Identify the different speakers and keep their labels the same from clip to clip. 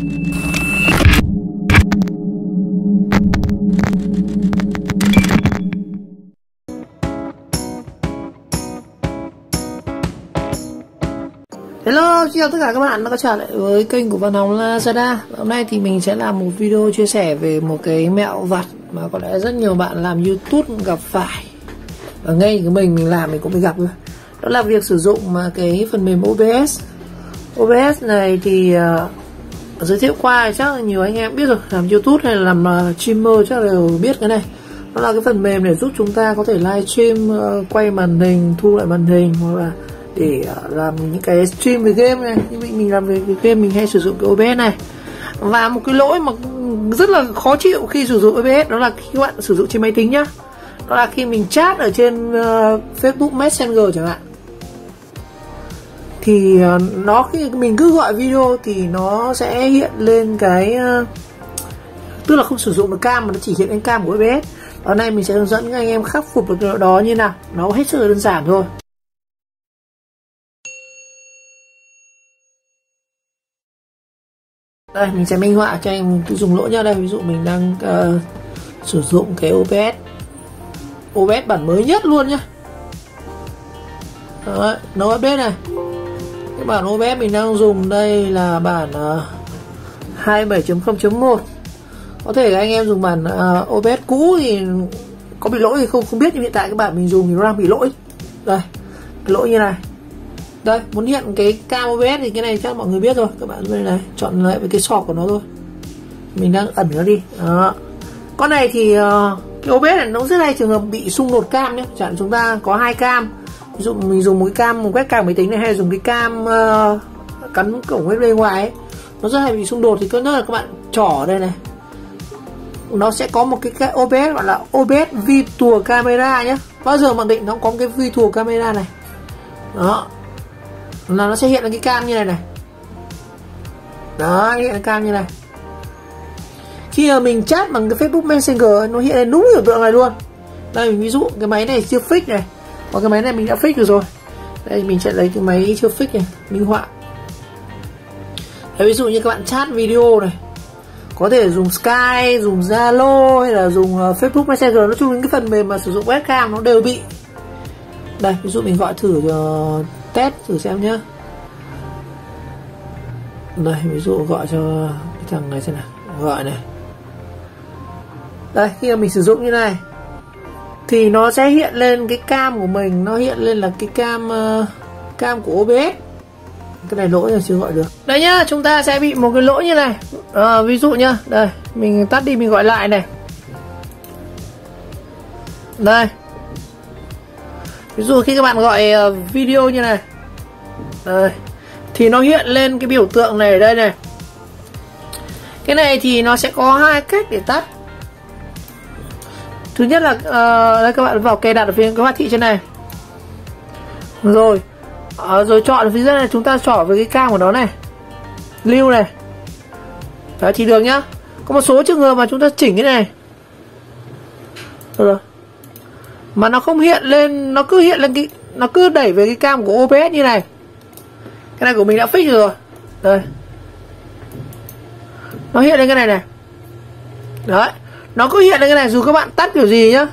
Speaker 1: Hello, xin chào tất cả các bạn đã quay trở lại với kênh của Văn Hồng Lazada. Hôm nay thì mình sẽ làm một video chia sẻ về một cái mẹo vặt mà có lẽ rất nhiều bạn làm YouTube gặp phải. Và ngay cái mình làm mình cũng bị gặp rồi. Đó là việc sử dụng mà cái phần mềm OBS. OBS này thì giới thiệu qua thì chắc là nhiều anh em biết rồi, làm YouTube hay là làm streamer chắc đều biết cái này. Đó là cái phần mềm để giúp chúng ta có thể livestream, quay màn hình, thu lại màn hình, hoặc là để làm những cái stream về game này. Như mình làm về game mình hay sử dụng cái OBS này. Và một cái lỗi mà rất là khó chịu khi sử dụng OBS đó là khi các bạn sử dụng trên máy tính nhá, đó là khi mình chat ở trên Facebook Messenger chẳng hạn, thì nó khi mình cứ gọi video thì nó sẽ hiện lên cái tức là không sử dụng được cam mà nó chỉ hiện lên cam của OBS. Ở đây mình sẽ hướng dẫn các anh em khắc phục được điều đó như nào. Nó hết sức là đơn giản thôi. Đây mình sẽ minh họa cho em dùng lỗi nha. Đây ví dụ mình đang sử dụng cái OBS bản mới nhất luôn nhá. Đấy, nó OBS này. Cái bản OBS mình đang dùng đây là bản 27.0.1. Có thể anh em dùng bản OBS cũ thì có bị lỗi thì không biết, nhưng hiện tại cái bản mình dùng thì nó đang bị lỗi. Đây, cái lỗi như này. Đây, muốn hiện cái cam OBS thì cái này chắc mọi người biết rồi. Các bạn đây này, chọn lại với cái sọc của nó thôi. Mình đang ẩn nó đi. Đó. Con này thì cái OBS này nó rất hay trường hợp bị xung đột cam nhé. Chẳng chúng ta có hai cam. Ví dụ mình dùng một cái cam, một webcam máy tính này, hay dùng cái cam cắn cổng USB ngoài ấy, nó rất hay bị xung đột. Thì có nhất là các bạn trỏ ở đây này, nó sẽ có một cái OBS gọi là OBS Virtual Camera nhé. Bao giờ mặc định nó có một cái Virtual Camera này. Đó, là nó sẽ hiện lên cái cam như này này. Đó, hiện lên cam như này. Khi mà mình chat bằng cái Facebook Messenger nó hiện lên đúng biểu tượng này luôn. Đây ví dụ cái máy này chưa fix này, còn cái máy này mình đã fix được rồi. Đây mình sẽ lấy cái máy chưa fix này minh họa. Đấy, ví dụ như các bạn chat video này, có thể dùng Skype, dùng Zalo hay là dùng Facebook Messenger, nói chung những cái phần mềm mà sử dụng webcam nó đều bị. Đây ví dụ mình gọi thử test thử xem nhá. Đây ví dụ gọi cho cái thằng này xem nào, gọi này. Đây khi mà mình sử dụng như này thì nó sẽ hiện lên cái cam của mình, nó hiện lên là cái cam của OBS. Cái này lỗi là chưa gọi được. Đây nhá, chúng ta sẽ bị một cái lỗi như này. Ví dụ nhá, đây mình tắt đi, mình gọi lại này. Đây, ví dụ khi các bạn gọi video như này, đây, thì nó hiện lên cái biểu tượng này ở đây này. Cái này thì nó sẽ có hai cách để tắt. Thứ nhất là đây các bạn vào cài đặt ở phía cái hiển thị trên này, rồi rồi chọn ở phía dưới này, chúng ta chọn với cái cam của nó này, lưu này. Đấy thì được nhá. Có một số trường hợp mà chúng ta chỉnh cái này rồi mà nó không hiện lên, nó cứ hiện lên cái, nó cứ đẩy về cái cam của OBS như này. Cái này của mình đã fix rồi. Đây, nó hiện lên cái này này. Đấy, nó cứ hiện lên cái này dù các bạn tắt kiểu gì nhá,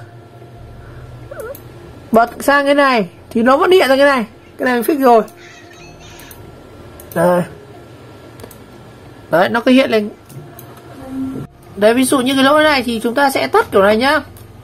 Speaker 1: bật sang cái này thì nó vẫn hiện ra cái này. Cái này mình fix rồi. Đây, đấy, nó cứ hiện lên. Đấy, ví dụ như cái lỗi này thì chúng ta sẽ tắt kiểu này nhá.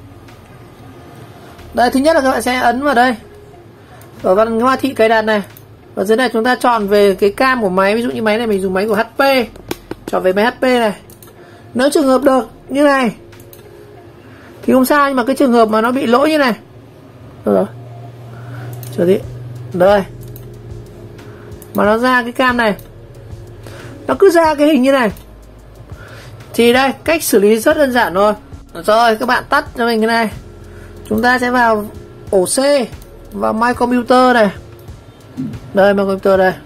Speaker 1: Đây, thứ nhất là các bạn sẽ ấn vào đây, ở văn hiển thị cài đặt này, và dưới này chúng ta chọn về cái cam của máy. Ví dụ như máy này mình dùng máy của HP, chọn về máy HP này. Nếu trường hợp được như này thì không sao, nhưng mà cái trường hợp mà nó bị lỗi như này, rồi chờ tí, đây mà nó ra cái cam này, nó cứ ra cái hình như này, thì đây cách xử lý rất đơn giản thôi. Rồi các bạn tắt cho mình cái này. Chúng ta sẽ vào ổ C, vào My Computer này. Đây, My Computer đây,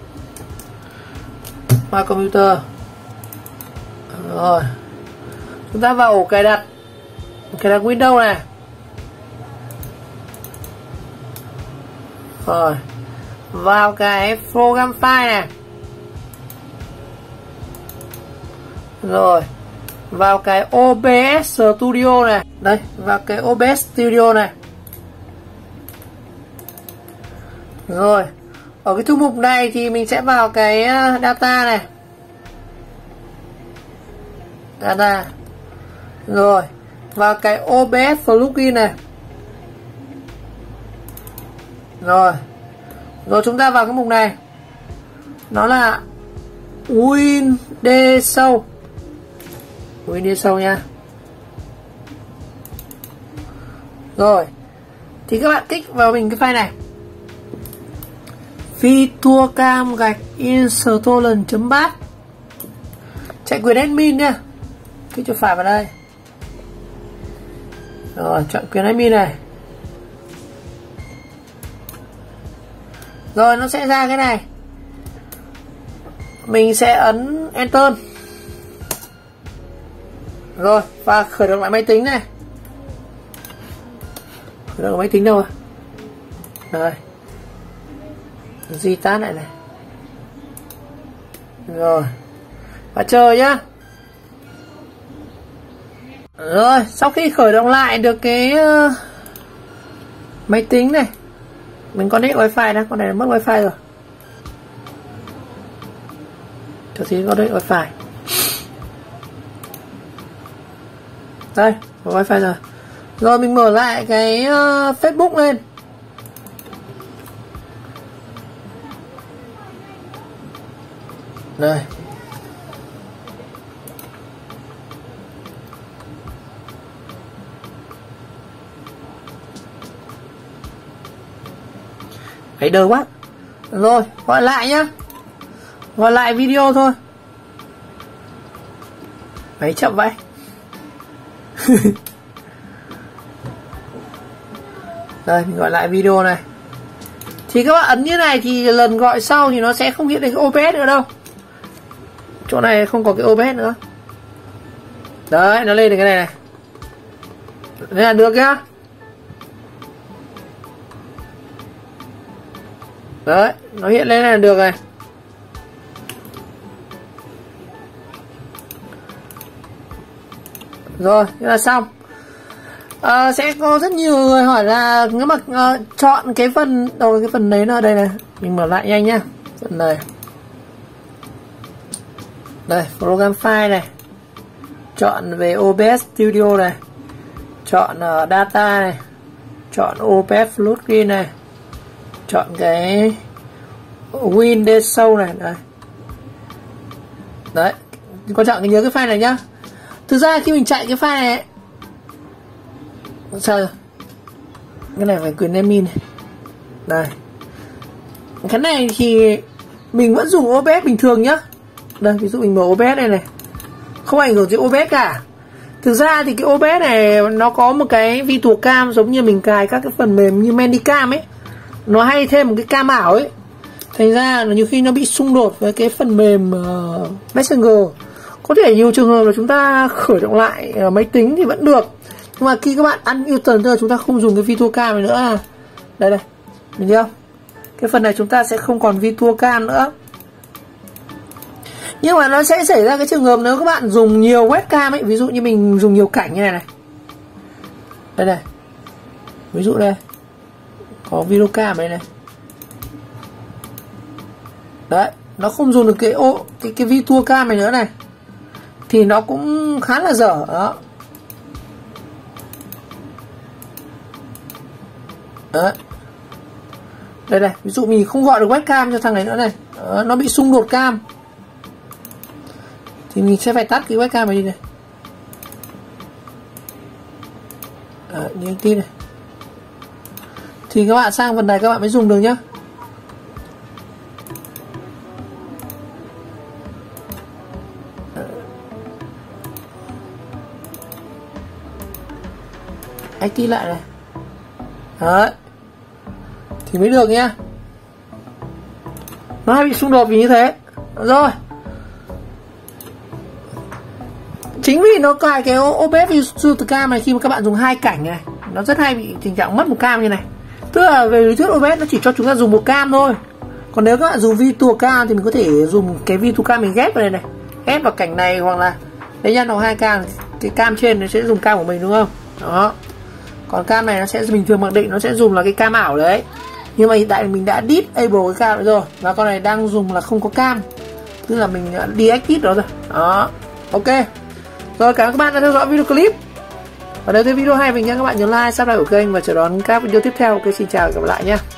Speaker 1: My Computer. Rồi chúng ta vào ổ cài đặt Windows này. Rồi vào cái program file này. Rồi vào cái OBS Studio này. Đây, vào cái OBS Studio này. Rồi ở cái thư mục này thì mình sẽ vào cái data này. Data. Rồi vào cái OBS plugin này. Rồi chúng ta vào cái mục này. Nó là Windows nha. Rồi thì các bạn kích vào mình cái file này, VirtuaCam installation.bat, chạy quyền admin nha. Kích cho phải vào đây. Rồi chọn quyền admin này. Rồi nó sẽ ra cái này. Mình sẽ ấn Enter. Rồi và khởi động lại máy tính này. Khởi động máy tính đâu à? Rồi restart lại này. Rồi và chờ nhá. Rồi sau khi khởi động lại được cái máy tính này, mình connect wifi đó, con này mất wifi rồi. Cho xin connect wifi. Đây, có wifi rồi. Rồi mình mở lại cái Facebook lên. Đây. Phải đờ quá. Rồi, gọi lại nhá. Gọi lại video thôi. Máy chậm vậy. Đây, mình gọi lại video này. Thì các bạn ấn như này thì lần gọi sau thì nó sẽ không hiện đến cái OBS nữa đâu. Chỗ này không có cái OBS nữa. Đấy, nó lên được cái này này. Đây là được nhá. Đấy, nó hiện lên là được này. Rồi, thế là xong. Sẽ có rất nhiều người hỏi là nếu mà chọn cái phần đầu, cái phần đấy nó ở đây này. Mình mở lại nhanh nhá. Phần này. Đây, program file này. Chọn về OBS Studio này. Chọn data này. Chọn OBS plugin này. Chọn cái Windows này. Đây. Đấy, quan trọng nhớ cái file này nhá. Thực ra khi mình chạy cái file này, sao rồi? Cái này phải quyền admin này. Đây. Cái này thì mình vẫn dùng OBS bình thường nhá. Đây, ví dụ mình mở OBS này này. Không ảnh hưởng gì OBS cả. Thực ra thì cái OBS này nó có một cái VirtuaCam giống như mình cài các cái phần mềm như Medicam ấy. Nó hay thêm một cái cam ảo ấy. Thành ra là nhiều khi nó bị xung đột với cái phần mềm Messenger. Có thể nhiều trường hợp là chúng ta khởi động lại máy tính thì vẫn được. Nhưng mà khi các bạn uninstall tức là chúng ta không dùng cái VirtuaCam này nữa à. Đây đây, nhìn thấy không? Cái phần này chúng ta sẽ không còn VirtuaCam nữa. Nhưng mà nó sẽ xảy ra cái trường hợp nếu các bạn dùng nhiều webcam ấy. Ví dụ như mình dùng nhiều cảnh như này này. Đây này. Ví dụ đây. Có VirtuaCam đây này. Đấy, nó không dùng được cái VirtuaCam này nữa này. Thì nó cũng khá là dở đó. Đấy. Đây này, ví dụ mình không gọi được webcam cho thằng này nữa này. Đó, nó bị xung đột cam. Thì mình sẽ phải tắt cái webcam này đi này. Như anh tin này. Thì các bạn sang phần này các bạn mới dùng được nhá. Active lại này. Đấy. Thì mới được nhá. Nó hay bị xung đột vì như thế. Rồi. Chính vì nó cài cái OBS VirtuaCam này, khi mà các bạn dùng hai cảnh này, nó rất hay bị tình trạng mất một cam như này. Tức là về lý thuyết OBS nó chỉ cho chúng ta dùng một cam thôi. Còn nếu các bạn dùng VirtuaCam thì mình có thể dùng cái VirtuaCam mình ghép vào đây này. Ghép vào cảnh này hoặc là Đấy nhá, nó 2K, cái cam trên nó sẽ dùng cam của mình đúng không? Đó. Còn cam này nó sẽ bình thường mặc định nó sẽ dùng là cái cam ảo đấy. Nhưng mà hiện tại mình đã disable cái cam rồi. Và con này đang dùng là không có cam. Tức là mình deactivate đó rồi. Đó. Ok. Rồi cảm ơn các bạn đã theo dõi video clip. Và nếu thấy video hay mình nhé các bạn nhớ like, subscribe của kênh và chờ đón các video tiếp theo. Ok, xin chào và gặp lại nhé.